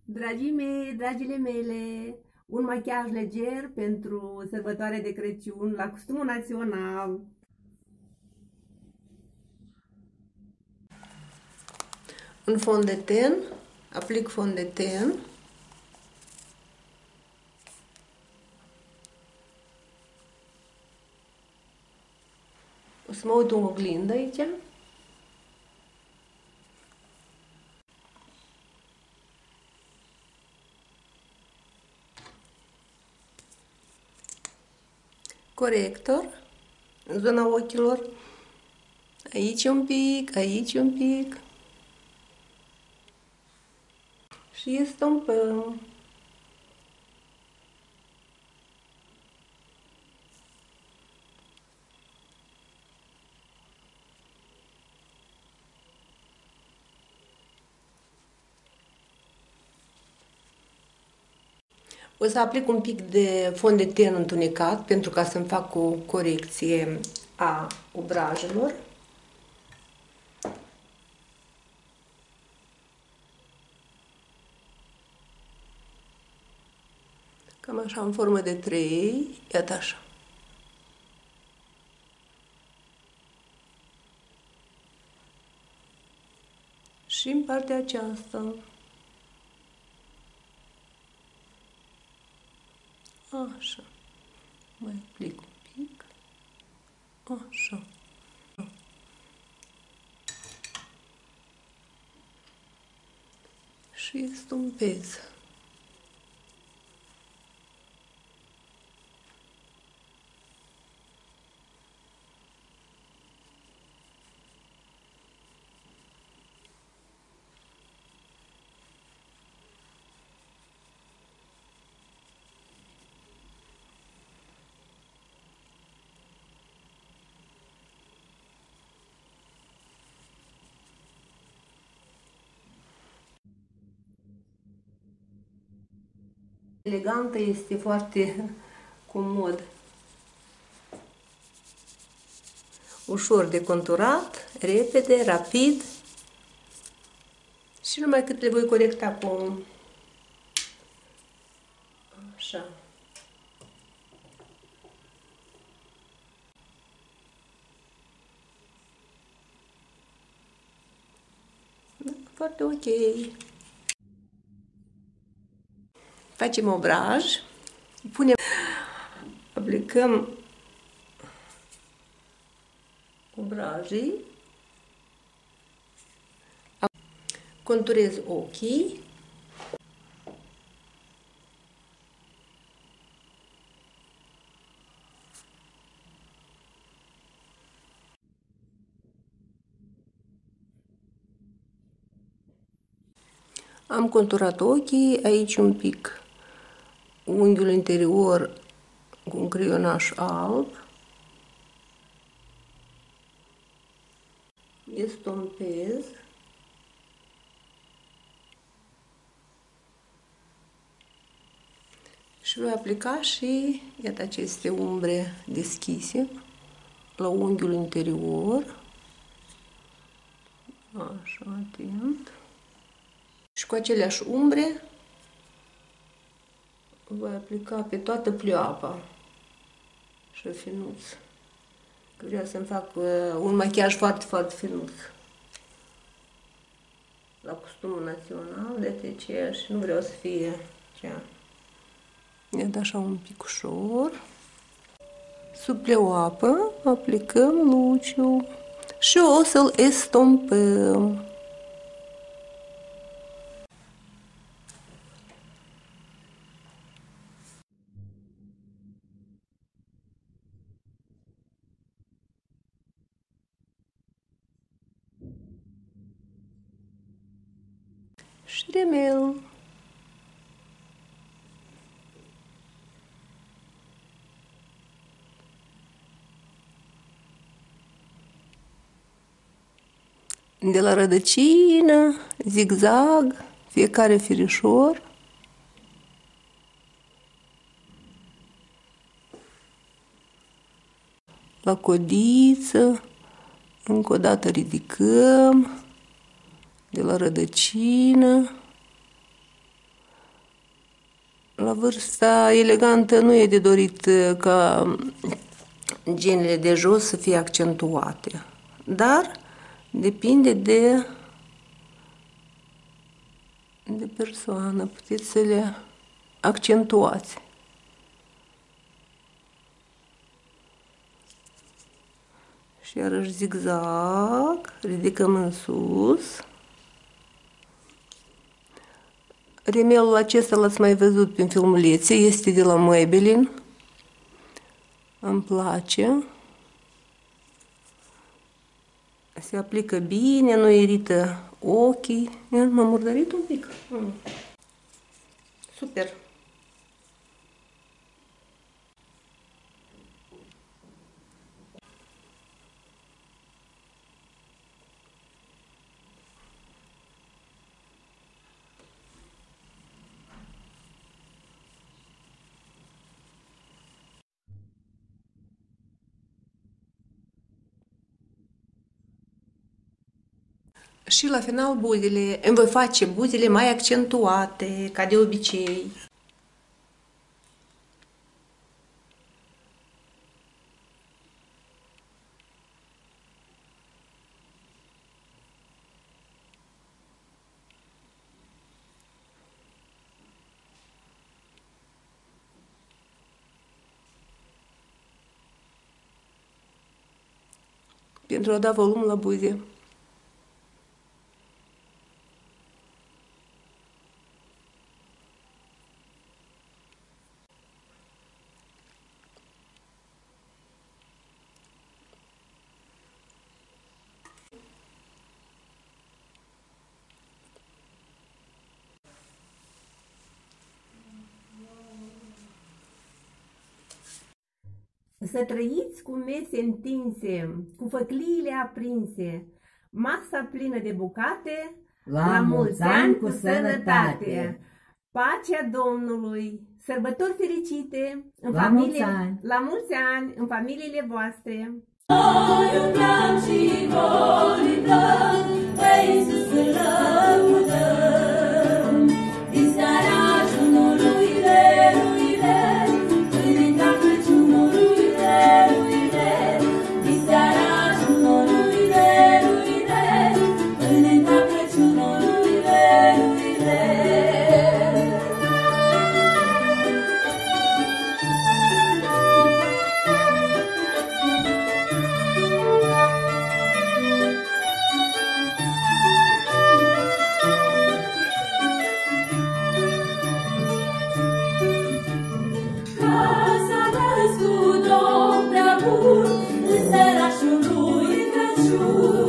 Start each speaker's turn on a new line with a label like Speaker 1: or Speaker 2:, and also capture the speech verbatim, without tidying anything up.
Speaker 1: Dragii mei, dragile mele, un machiaj leger pentru sărbătoare de Crăciun la costumul național.
Speaker 2: Un fond de ten, aplic fond de ten. O să mă uit în oglindă aici. Corector în zona ochilor. Aici un pic, aici un pic. Și estompăm. O să aplic un pic de fond de ten întunecat pentru ca să-mi fac o corecție a obrajelor. Cam așa, în formă de trei, iată așa. Și în partea aceasta. Așa. Mai aplic un pic. Așa. Și estompez. Elegantă, este foarte comod. Ușor de conturat, repede, rapid. Și numai cât le voi corecta cu... Așa. Da, foarte ok. Facem obraj, punem, aplicăm obrajii, conturez ochii, am conturat ochii, aici un pic unghiul interior cu un creionaș alb, estompez, și voi aplica și, iată, aceste umbre deschise la unghiul interior, așa, atent, și cu aceleași umbre voi aplica pe toată pleoapa și finuț. Că vreau să-mi fac uh, un machiaj foarte, foarte finuț la costumul național, de aceea și nu vreau să fie cea. Iată așa un pic ușor. Sub pleoapă aplicăm luciul și o să-l estompăm. Și remel. De la rădăcină, zigzag, fiecare firișor. La codiță, încă o dată ridicăm, de la rădăcină, La vârsta elegantă nu e de dorit ca genele de jos să fie accentuate, dar depinde de, de persoană, puteți să le accentuați. Și iarăși zigzag, ridicăm în sus. Remelul acesta l-ați mai văzut prin filmulețe, este de la Maybelline. Îmi place. Se aplică bine, nu irită ochii. M-am murdărit un pic. Super! Și la final buzele, îmi voi face buzele mai accentuate, ca de obicei. Pentru a da volum la buze.
Speaker 1: Să trăiți cu mese întinse, cu făcliile aprinse, masa plină de bucate, la, la mulți ani cu sănătate, pacea Domnului, sărbători fericite, în
Speaker 3: la,
Speaker 1: familie,
Speaker 3: mulți ani.
Speaker 1: la mulți ani, în familiile voastre.
Speaker 4: Noi umblăm și volităm, pe Iisus îl lăudăm, din seara ajunului leluire, până în Crăciunului leluire, din seara ajunului leluire, până în Crăciunului leluire. În sărașul lui Crăciun.